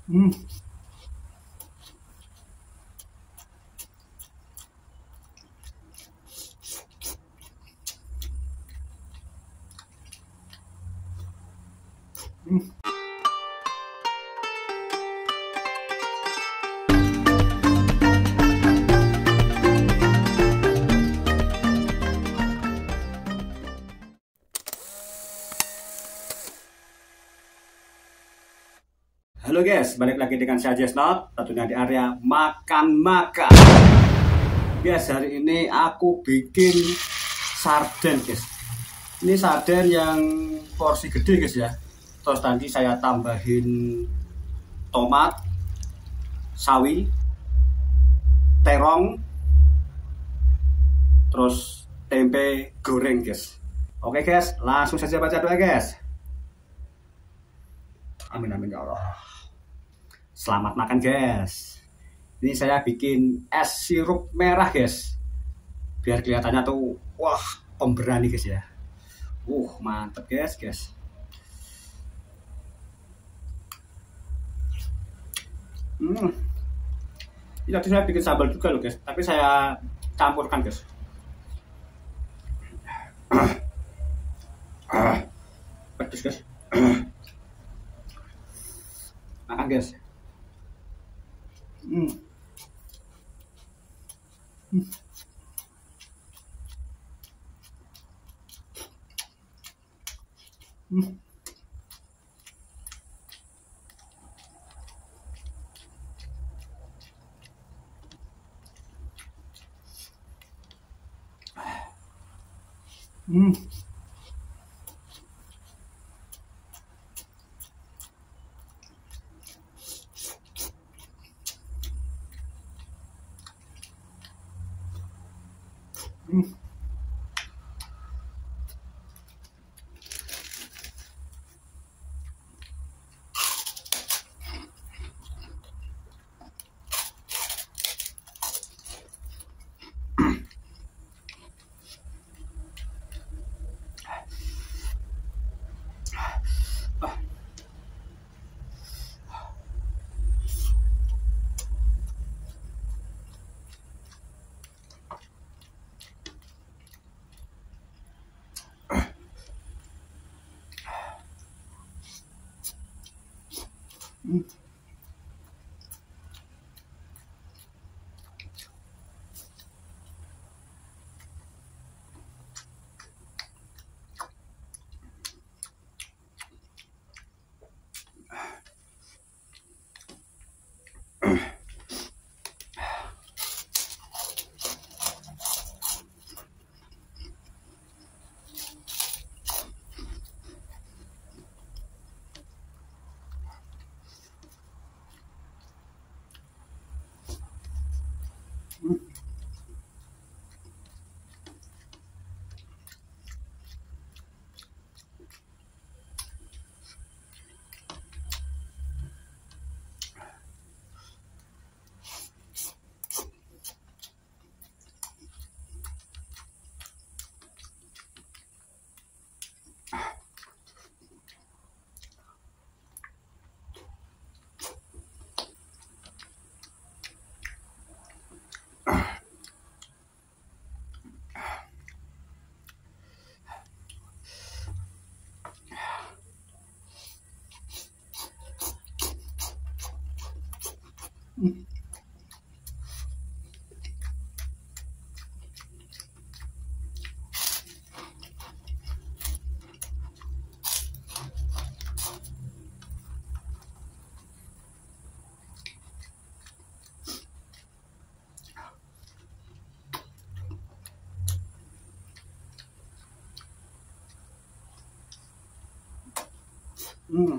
Hmm. Hmm. Halo guys, balik lagi dengan saya Jesnot, tentunya di area makan-makan. Guys, hari ini aku bikin sarden guys. Ini sarden yang porsi gede guys ya. Terus nanti saya tambahin tomat, sawi, terong, terus tempe goreng guys. Oke guys, langsung saja baca doa guys. Amin amin ya Allah. Selamat makan guys. Ini saya bikin es sirup merah guys, biar kelihatannya tuh wah pemberani guys ya. Mantep guys. Hmm. Ini tadi saya bikin sambal juga loh guys, tapi saya campurkan guys. Pedes guys. Makan guys. Hmm. Hmm. Hmm. Hmm. Hmm. Ah. Hmm. Hmm. Hmm.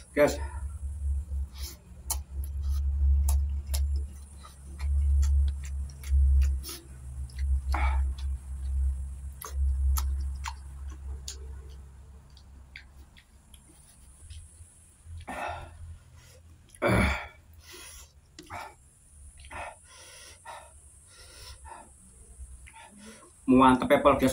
Guys. Mantep pepel guys.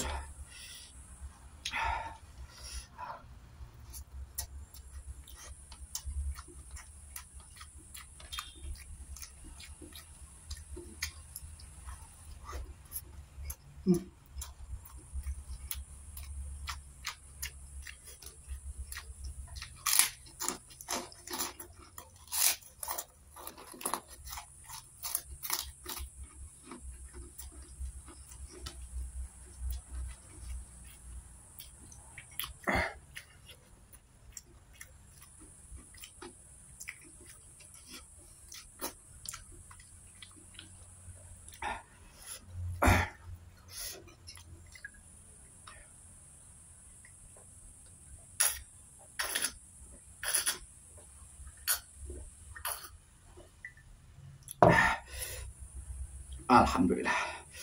Alhamdulillah.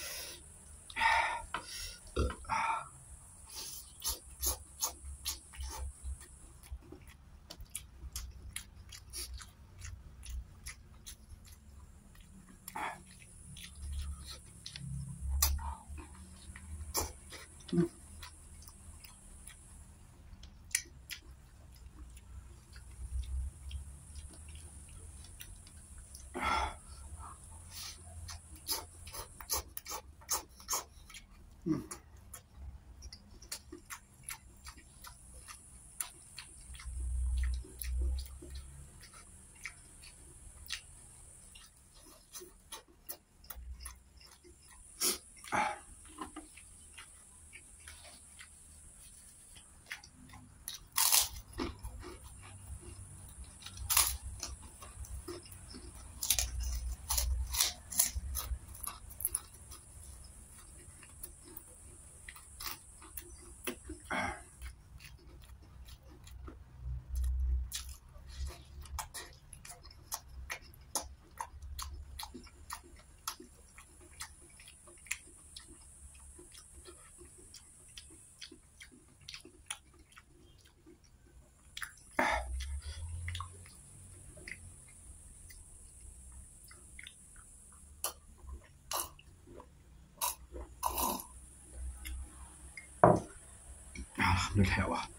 Alhamdulillah ya Allah.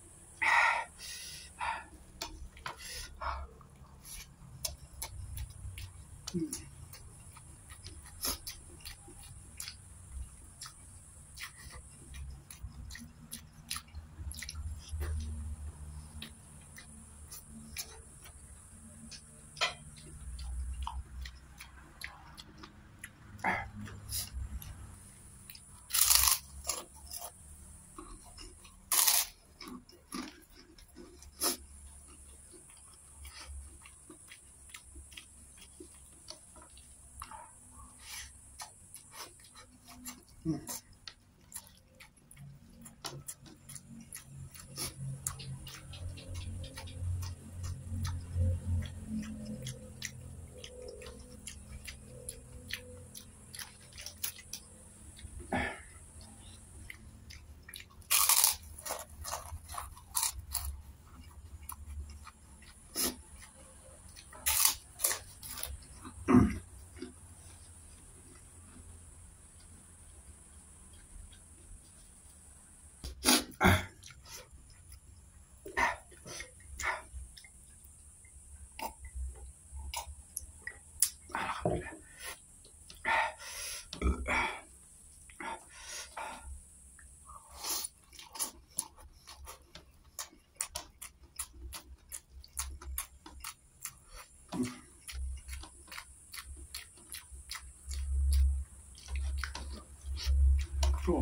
Tuh.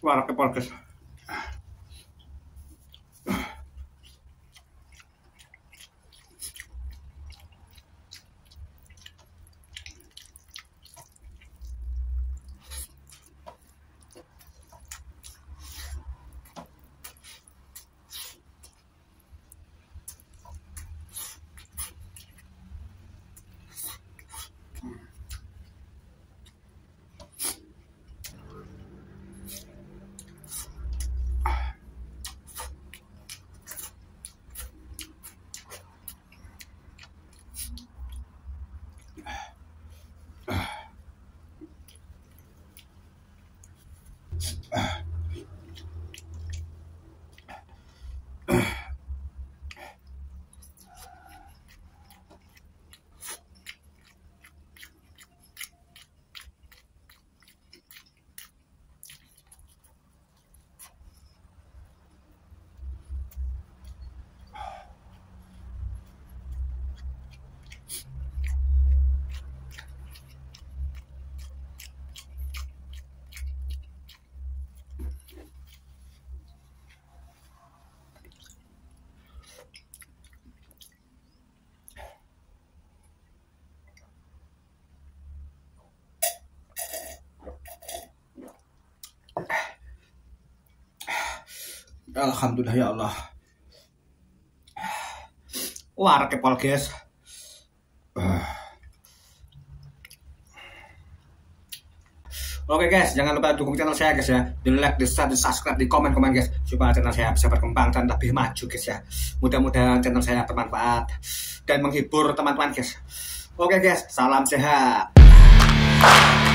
Luar kepol guys. Alhamdulillah ya Allah. Wah, kepol guys. Oke guys, jangan lupa dukung channel saya guys ya. Di like, di share, di subscribe, di komen guys, supaya channel saya bisa berkembang dan lebih maju guys ya. Mudah-mudahan channel saya bermanfaat dan menghibur teman-teman guys. Oke guys, salam sehat.